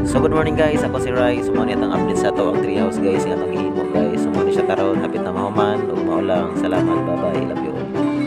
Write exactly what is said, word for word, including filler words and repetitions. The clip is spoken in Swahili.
So good morning guys, ako si Rai. Sumuni atong update sa ato ang treehouse guys nga atong gihimo guys. Sumuni siya karon hapit na mahuman ug maulang. Salamat, bye bye, love you all.